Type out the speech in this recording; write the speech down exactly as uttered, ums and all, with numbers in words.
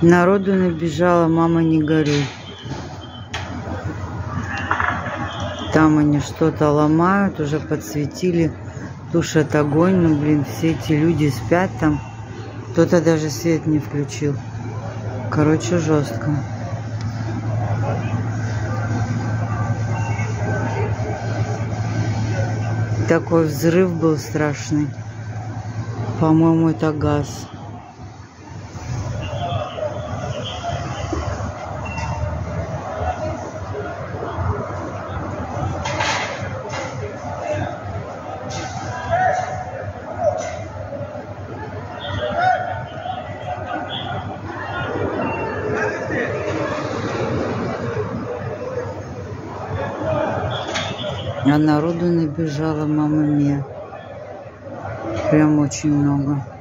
Народу набежала, мама, не горюй. Там они что-то ломают, уже подсветили, тушат огонь. Ну, блин, все эти люди спят там. Кто-то даже свет не включил. Короче, жестко. Такой взрыв был страшный. По-моему, это газ. А народу набежало, мама мия. Прям очень много.